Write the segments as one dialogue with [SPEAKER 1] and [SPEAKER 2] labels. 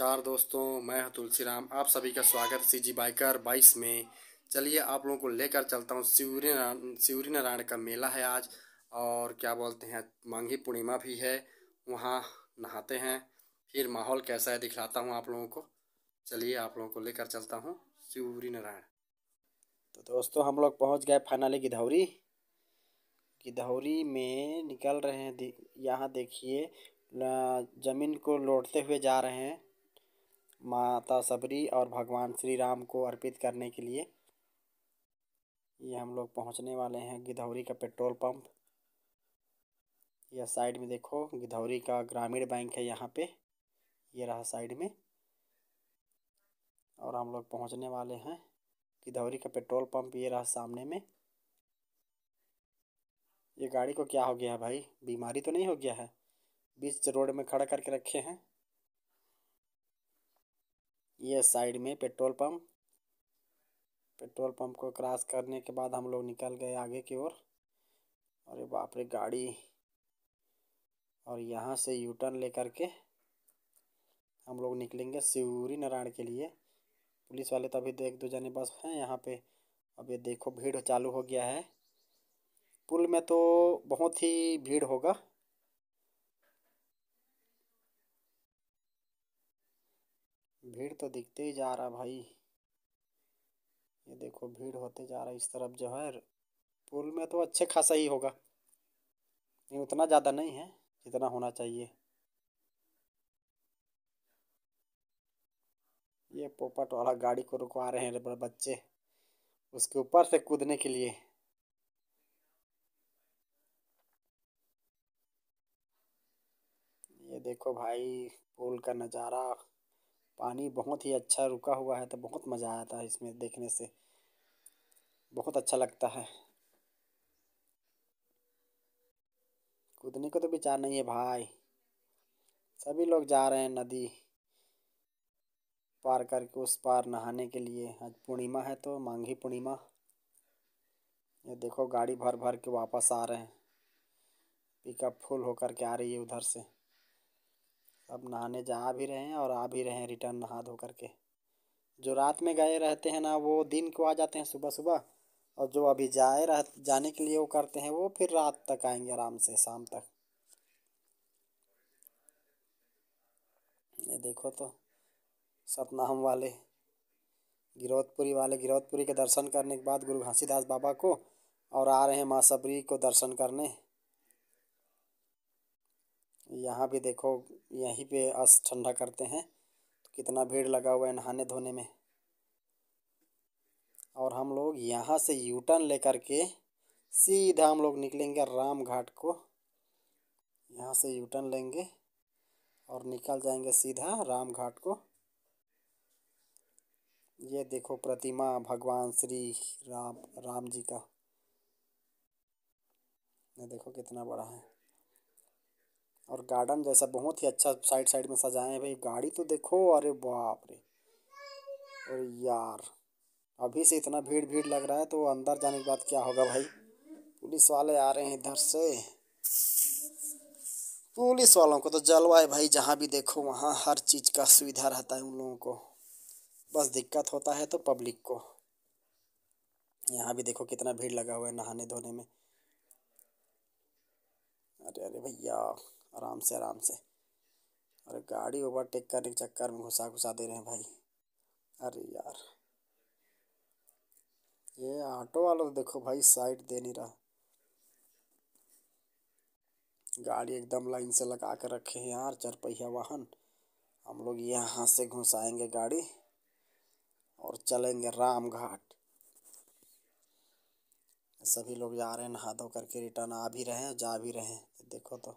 [SPEAKER 1] नमस्कार दोस्तों, मैं हूं तुलसीराम। आप सभी का स्वागत सीजी बाइकर 22 में। चलिए आप लोगों को लेकर चलता हूं। शिवरी नारायण का मेला है आज, और क्या बोलते हैं, माघी पूर्णिमा भी है। वहां नहाते हैं, फिर माहौल कैसा है दिखलाता हूं आप लोगों को। चलिए आप लोगों को लेकर चलता हूं शिवरी नारायण। तो दोस्तों हम लोग पहुंच गए फाइनली गिधौरी। गिधौरी में निकल रहे हैं। यहाँ देखिए, जमीन को लौटते हुए जा रहे हैं माता सबरी और भगवान श्री राम को अर्पित करने के लिए। ये हम लोग पहुंचने वाले हैं गिधौरी का पेट्रोल पंप। यह साइड में देखो, गिधौरी का ग्रामीण बैंक है यहाँ पे, ये रहा साइड में। और हम लोग पहुंचने वाले हैं गिधौरी का पेट्रोल पंप, ये रहा सामने में। ये गाड़ी को क्या हो गया है भाई, बीमारी तो नहीं हो गया है? बीच रोड में खड़ा करके रखे हैं। ये साइड में पेट्रोल पंप। पेट्रोल पंप को क्रॉस करने के बाद हम लोग निकल गए आगे की ओर। अरे बाप रे गाड़ी! और यहाँ से यू टर्न लेकर के हम लोग निकलेंगे शिवरी नारायण के लिए। पुलिस वाले तो अभी एक दो जने बस हैं यहाँ पे। अब ये देखो भीड़ चालू हो गया है। पुल में तो बहुत ही भीड़ होगा। भीड़ तो दिखते ही जा रहा भाई। ये देखो भीड़ होते जा रहा है इस तरफ जो है। पुल में तो अच्छे खासा ही होगा, नहीं उतना ज़्यादा नहीं है जितना होना चाहिए। ये पोपट वाला गाड़ी को रुकवा रहे हैं बच्चे, उसके ऊपर से कूदने के लिए। ये देखो भाई पुल का नज़ारा। पानी बहुत ही अच्छा रुका हुआ है, तो बहुत मज़ा आता है इसमें देखने से, बहुत अच्छा लगता है। कूदने को तो विचार नहीं है भाई। सभी लोग जा रहे हैं नदी पार करके उस पार नहाने के लिए। आज पूर्णिमा है तो माघी पूर्णिमा। ये देखो गाड़ी भर भर के वापस आ रहे हैं। पिकअप फुल होकर के आ रही है उधर से। सब नहाने जा भी रहे हैं और आ भी रहे हैं रिटर्न नहा धो करके। जो रात में गए रहते हैं ना, वो दिन को आ जाते हैं सुबह सुबह। और जो अभी जाने के लिए वो करते हैं, वो फिर रात तक आएंगे आराम से, शाम तक। ये देखो तो सतनाम वाले, गिरौदपुरी के दर्शन करने के बाद गुरु घासीदास बाबा को, और आ रहे हैं माँ सबरी को दर्शन करने। यहाँ भी देखो, यहीं पे अस ठंडा करते हैं, तो कितना भीड़ लगा हुआ है नहाने धोने में। और हम लोग यहाँ से यू टर्न लेकर के सीधा हम लोग निकलेंगे राम घाट को। यहाँ से यू टर्न लेंगे और निकल जाएंगे सीधा राम घाट को। ये देखो प्रतिमा भगवान श्री राम जी का। ये देखो कितना बड़ा है, और गार्डन जैसा बहुत ही अच्छा साइड साइड में सजाए हैं भाई। गाड़ी तो देखो, अरे बाप रे! और यार अभी से इतना भीड़ भीड़ लग रहा है, तो अंदर जाने के बाद क्या होगा भाई। पुलिस वाले आ रहे हैं इधर से। पुलिस वालों को तो जलवा है भाई, जहाँ भी देखो वहाँ हर चीज़ का सुविधा रहता है उन लोगों को। बस दिक्कत होता है तो पब्लिक को। यहाँ भी देखो कितना भीड़ लगा हुआ है नहाने धोने में। अरे अरे भैया, आराम से आराम से। अरे गाड़ी ओवरटेक करने के चक्कर में घुसा घुसा दे रहे हैं भाई। अरे यार, ये ऑटो वाला तो देखो भाई साइड दे नहीं रहा। गाड़ी एकदम लाइन से लगा कर रखे हैं यार, चार पहिया वाहन। हम लोग यहाँ से घुसाएंगे गाड़ी और चलेंगे राम घाट। सभी लोग जा रहे हैं नहा धो करके, रिटर्न आ भी रहे हैं, जा भी रहे हैं। देखो तो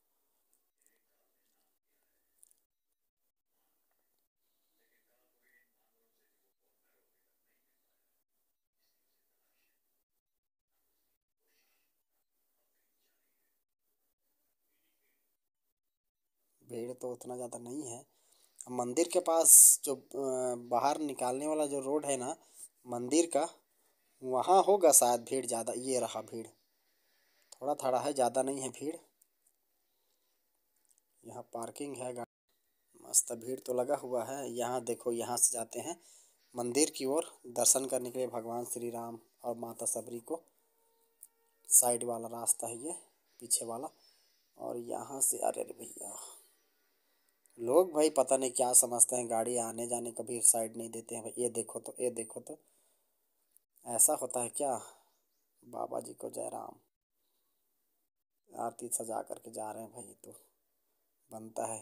[SPEAKER 1] भीड़ तो उतना ज़्यादा नहीं है। मंदिर के पास जो बाहर निकालने वाला जो रोड है ना मंदिर का, वहाँ होगा शायद भीड़ ज़्यादा। ये रहा भीड़, थोड़ा थोड़ा है, ज़्यादा नहीं है भीड़। यहाँ पार्किंग है गाड़ी। मस्त भीड़ तो लगा हुआ है। यहाँ देखो, यहाँ से जाते हैं मंदिर की ओर दर्शन करने के लिए भगवान श्री राम और माता सबरी को। साइड वाला रास्ता है ये, पीछे वाला। और यहाँ से अरे भैया, लोग भाई पता नहीं क्या समझते हैं, गाड़ी आने जाने का भी साइड नहीं देते हैं भाई। ये देखो तो, ये देखो तो, ऐसा होता है क्या। बाबा जी को जय राम। आरती सजा करके जा रहे हैं भाई, तो बनता है।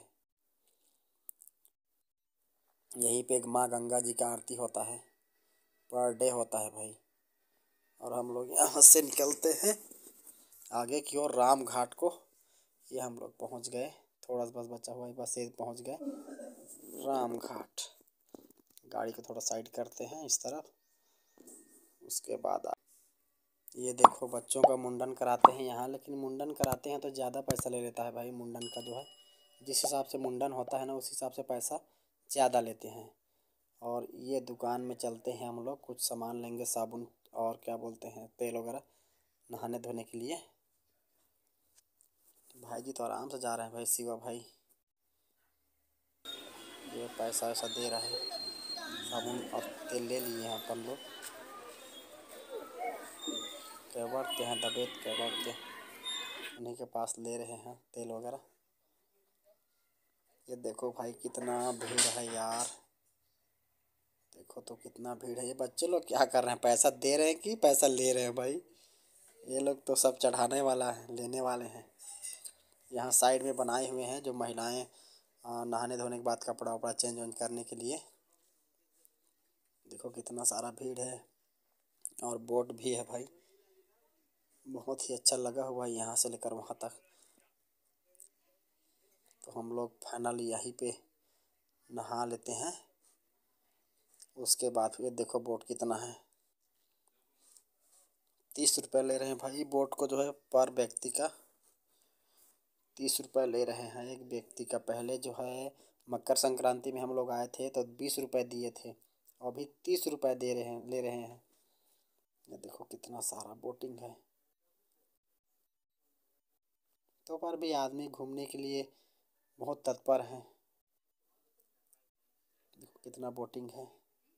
[SPEAKER 1] यहीं पे एक माँ गंगा जी का आरती होता है, पर डे होता है भाई। और हम लोग यहाँ से निकलते हैं आगे की ओर राम घाट को। ये हम लोग पहुँच गए, थोड़ा सा बस बचा हुआ है, बस ये पहुँच गए राम घाट। गाड़ी को थोड़ा साइड करते हैं इस तरफ। उसके बाद ये देखो, बच्चों का मुंडन कराते हैं यहाँ, लेकिन मुंडन कराते हैं तो ज़्यादा पैसा ले लेता है भाई। मुंडन का जो है, जिस हिसाब से मुंडन होता है ना, उस हिसाब से पैसा ज़्यादा लेते हैं। और ये दुकान में चलते हैं हम लोग, कुछ सामान लेंगे, साबुन और क्या बोलते हैं, तेल वगैरह नहाने धोने के लिए। भाई जी तो आराम से जा रहे हैं भाई, शिवा भाई। ये पैसा वैसा दे रहा है, साबुन और तेल ले लिए हैं अपन लोग। क्या बढ़ते हैं दबेत, क्या बढ़ते हैं, उन्हीं के पास ले रहे हैं तेल वगैरह। ये देखो भाई कितना भीड़ है यार, देखो तो कितना भीड़ है। ये बच्चे लोग क्या कर रहे हैं, पैसा दे रहे हैं कि पैसा ले रहे हैं भाई। ये लोग तो सब चढ़ाने वाला है, लेने वाले हैं। यहाँ साइड में बनाए हुए हैं जो महिलाएं नहाने धोने के बाद कपड़ा वपड़ा चेंज वेंज करने के लिए। देखो कितना सारा भीड़ है, और बोट भी है भाई। बहुत ही अच्छा लगा हुआ है यहाँ से लेकर वहाँ तक। तो हम लोग फाइनली यहीं पे नहा लेते हैं। उसके बाद फिर देखो बोट कितना है, 30 रुपये ले रहे हैं भाई बोट को जो है, पर व्यक्ति का 30 रुपये ले रहे हैं एक व्यक्ति का। पहले जो है मकर संक्रांति में हम लोग आए थे तो 20 रुपये दिए थे, अभी 30 रुपये ले रहे हैं। ये देखो कितना सारा बोटिंग है। तो पर भी आदमी घूमने के लिए बहुत तत्पर हैं। देखो कितना बोटिंग है।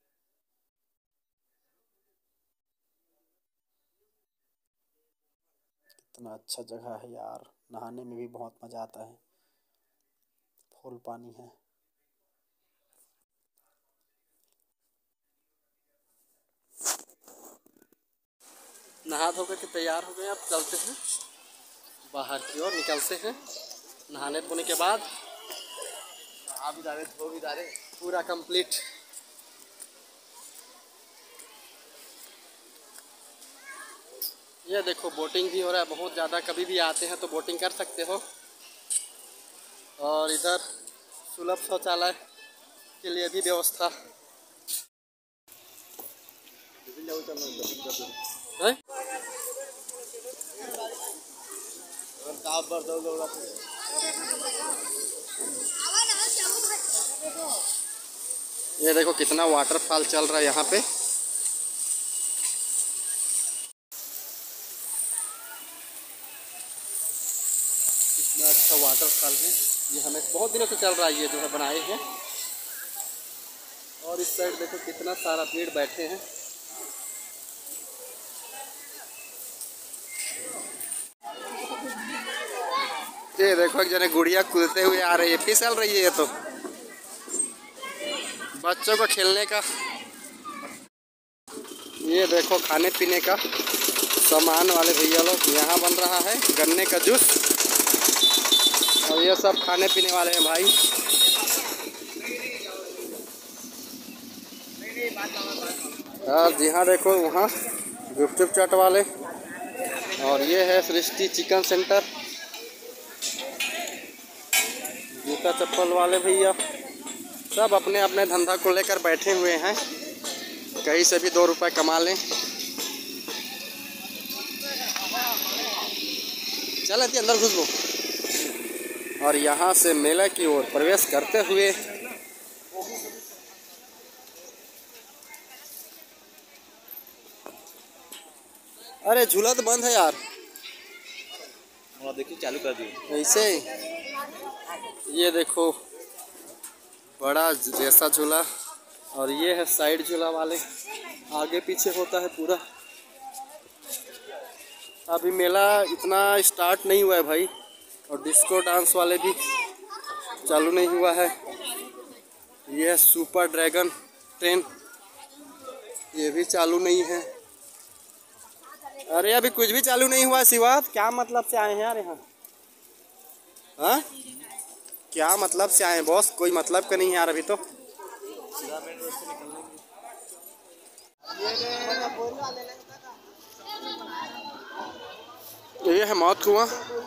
[SPEAKER 1] कितना अच्छा जगह है यार, नहाने में भी बहुत मज़ा आता है, फुल पानी है। नहा धो के तैयार हो गए, अब चलते हैं बाहर की ओर, निकलते हैं नहाने धोने के बाद। नहा भी डाले, धो भी डाले, पूरा कंप्लीट। ये देखो बोटिंग भी हो रहा है बहुत ज़्यादा, कभी भी आते हैं तो बोटिंग कर सकते हो। और इधर सुलभ शौचालय के लिए भी व्यवस्था है। ये देखो कितना वाटरफॉल चल रहा है यहाँ पे। कितना अच्छा वाटरफॉल है ये, हमें बहुत दिनों से चल रहा है ये जो है बनाए हैं। और इस साइड देखो कितना सारा भीड़ बैठे हैं। ये देखो एक जने गुड़िया कूदते हुए आ रही है, फिसल रही है। ये तो बच्चों को खेलने का, ये देखो खाने पीने का सामान वाले भैया लोग, यहाँ बन रहा है गन्ने का जूस। और ये सब खाने पीने वाले हैं भाई। और यहाँ देखो वहाँ गुपचुप चाट वाले। और ये है सृष्टि चिकन सेंटर, जूता चप्पल वाले भैया सब अपने अपने धंधा को लेकर बैठे हुए हैं, कहीं से भी 2 रुपए कमा लें। चल आती अंदर घुस लो। और यहाँ से मेला की ओर प्रवेश करते हुए अरे झूला तो बंद है यार,
[SPEAKER 2] देखिए चालू कर दिए
[SPEAKER 1] ऐसे। ये देखो बड़ा जैसा झूला। और ये है साइड झूला वाले, आगे पीछे होता है पूरा। अभी मेला इतना स्टार्ट नहीं हुआ है भाई, और डिस्को डांस वाले भी चालू नहीं हुआ है। ये है सुपर ड्रैगन ट्रेन, ये भी चालू नहीं है। अरे अभी कुछ भी चालू नहीं हुआ शिवा, क्या मतलब से आए हैं यार यहाँ? हाँ, क्या मतलब से आए हैं बॉस? कोई मतलब का नहीं है यार अभी तो। ये है मौत कुआं,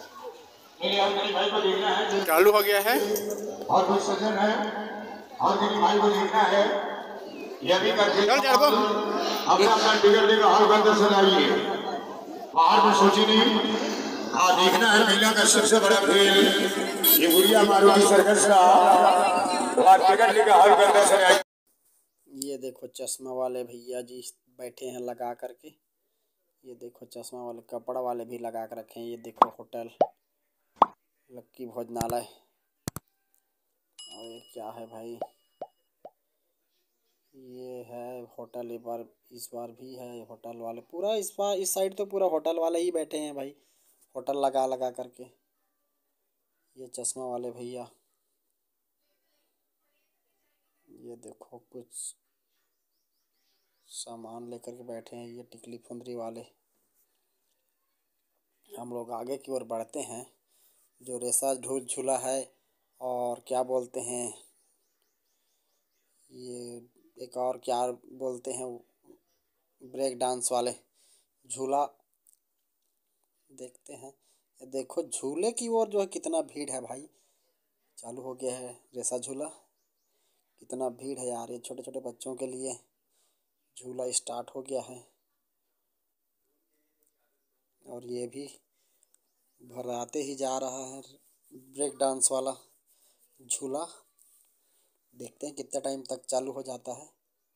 [SPEAKER 1] चालू हो गया है।
[SPEAKER 2] और कोई सज्जन है और मेरी भाई को देखना है, यह भी करके अपना अपना टिकट लेकर हर घर दर्शन आइए। बाहर में सोची नहीं, हाँ देखना है मेला का सबसे बड़ा खेल ये गुड़िया मारुति सर्कस का, टिकट लेकर हर घर दर्शन आइए।
[SPEAKER 1] ये देखो चश्मा वाले भैया जी बैठे हैं लगा करके। ये देखो चश्मा वाले, कपड़ा वाले भी लगा कर रखे हैं। ये देखो होटल लक्की भोजनालय। और ये क्या है भाई? ये है होटल। इस बार भी है होटल वाले पूरा। इस बार इस साइड तो पूरा होटल वाले ही बैठे हैं भाई, होटल लगा लगा करके। ये चश्मा वाले भैया, ये देखो कुछ सामान लेकर के बैठे हैं। ये टिकली फुंदरी वाले। हम लोग आगे की ओर बढ़ते हैं। जो रेसा झूला है, और क्या बोलते हैं ये, एक और क्या बोलते हैं, ब्रेक डांस वाले झूला देखते हैं। ये देखो झूले की ओर जो है कितना भीड़ है भाई। चालू हो गया है रेसा झूला। कितना भीड़ है यार, ये छोटे छोटे बच्चों के लिए झूला स्टार्ट हो गया है। और ये भी भराते ही जा रहा है ब्रेक डांस वाला झूला। देखते हैं कितना टाइम तक चालू हो जाता है।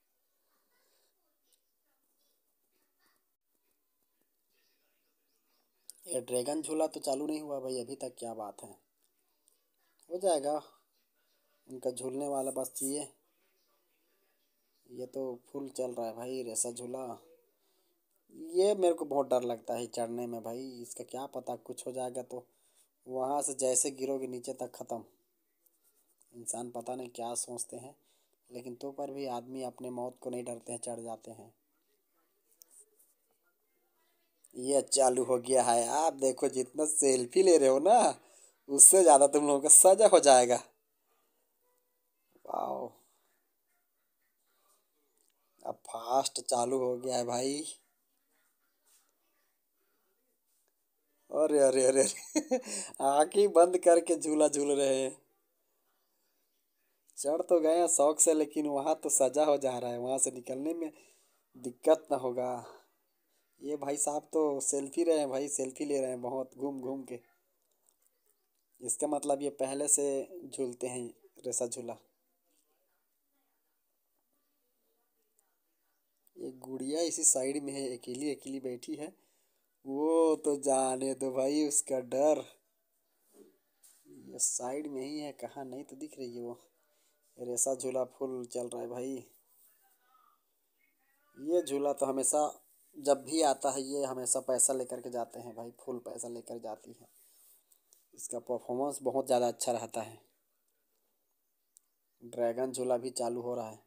[SPEAKER 1] ये ड्रैगन झूला तो चालू नहीं हुआ भाई अभी तक, क्या बात है? हो जाएगा उनका झूलने वाला, बस ये तो फुल चल रहा है भाई रेसा झूला। ये मेरे को बहुत डर लगता है चढ़ने में भाई, इसका क्या पता कुछ हो जाएगा तो वहाँ से जैसे गिरोगे नीचे तक ख़त्म। इंसान पता नहीं क्या सोचते हैं, लेकिन तो पर भी आदमी अपने मौत को नहीं डरते हैं, चढ़ जाते हैं। ये चालू हो गया है। आप देखो जितना सेल्फी ले रहे हो ना, उससे ज़्यादा तुम लोगों का सजा हो जाएगा। वाओ, अब फास्ट चालू हो गया है भाई। अरे अरे अरे अरे आँखें बंद करके झूला झूल रहे हैं। चढ़ तो गए हैं शौक से, लेकिन वहाँ तो सजा हो जा रहा है, वहाँ से निकलने में दिक्कत ना होगा। ये भाई साहब तो सेल्फी रहे हैं भाई, सेल्फी ले रहे हैं बहुत घूम घूम के। इसका मतलब ये पहले से झूलते हैं रेसा झूला। ये गुड़िया इसी साइड में है, अकेली अकेली बैठी है। वो तो जाने दो भाई उसका डर। ये साइड में ही है, कहाँ नहीं तो दिख रही है वो। रेसा झूला फुल चल रहा है भाई। ये झूला तो हमेशा जब भी आता है, ये हमेशा पैसा लेकर के जाते हैं भाई, फुल पैसा लेकर जाती है। इसका परफॉर्मेंस बहुत ज़्यादा अच्छा रहता है। ड्रैगन झूला भी चालू हो रहा है।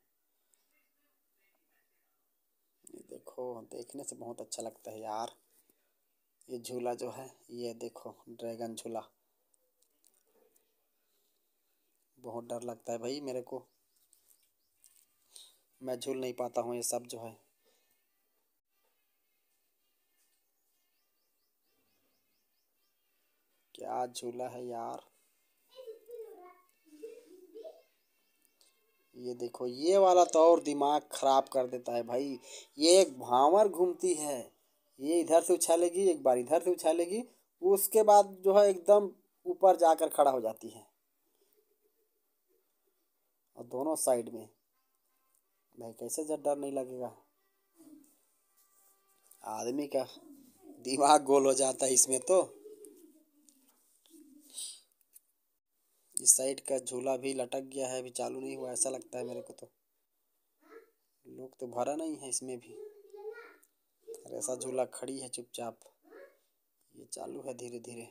[SPEAKER 1] ये देखो देखने से बहुत अच्छा लगता है यार। ये झूला जो है, ये देखो ड्रैगन झूला, बहुत डर लगता है भाई मेरे को। मैं झूल नहीं पाता हूँ ये सब जो है। क्या झूला है यार। ये देखो ये वाला तो और दिमाग खराब कर देता है भाई। ये एक भांवर घूमती है, ये इधर से उछालेगी, एक बार इधर से उछालेगी, उसके बाद जो है एकदम ऊपर जाकर खड़ा हो जाती है। और दोनों साइड में भाई, कैसे जब डर नहीं लगेगा? आदमी का दिमाग गोल हो जाता है इसमें तो। इस साइड का झूला भी लटक गया है, अभी चालू नहीं हुआ ऐसा लगता है मेरे को तो। लोग तो भरा नहीं है इसमें भी। और ऐसा झूला खड़ी है चुपचाप, ये चालू है धीरे धीरे।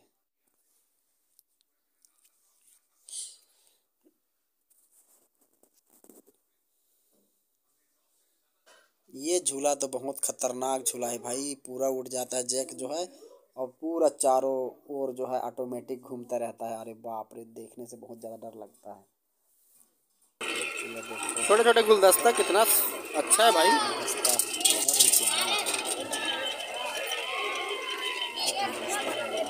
[SPEAKER 1] ये झूला तो बहुत खतरनाक झूला है भाई, पूरा उड़ जाता है जैक जो है, और पूरा चारों ओर जो है ऑटोमेटिक घूमता रहता है। अरे बाप रे, देखने से बहुत ज़्यादा डर लगता है। छोटे छोटे गुलदस्ता कितना अच्छा है भाई। गुलदस्ता बहुत ही प्यारा लग रहा है। गुलदस्ता है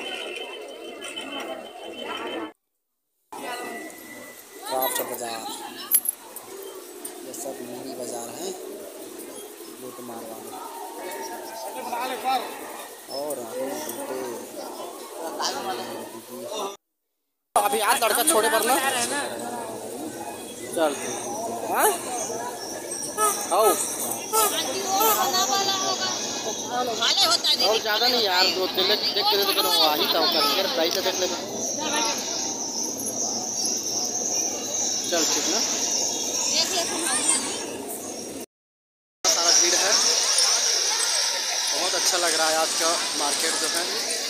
[SPEAKER 1] भाई। क्राफ्ट बाजार, ये सब मिनी बाजार है लूट मार वाले। और अभी आज लड़का छोड़े पर ना चल आओ और ज़्यादा नहीं यार, दो देख के आ ही था प्राइस देख लेना। चल ठीक ना। सारा भीड़ है, बहुत अच्छा लग रहा है आज का मार्केट जो है,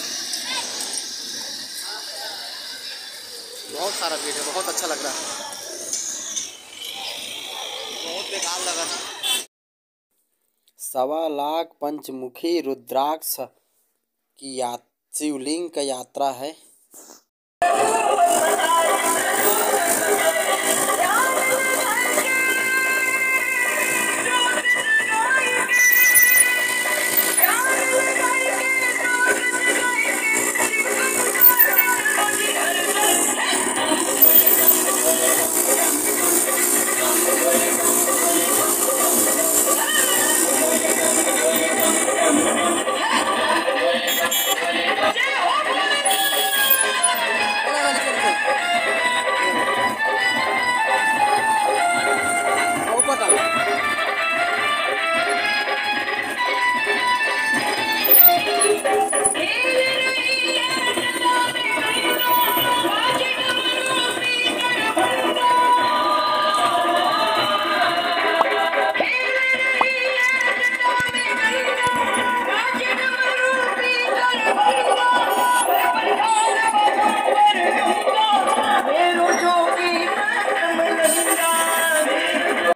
[SPEAKER 1] बहुत सारा भीड़ है, बहुत अच्छा लग रहा है, बहुत बेकार लगा। 1.25 लाख पंचमुखी रुद्राक्ष की शिवलिंग का यात्रा है।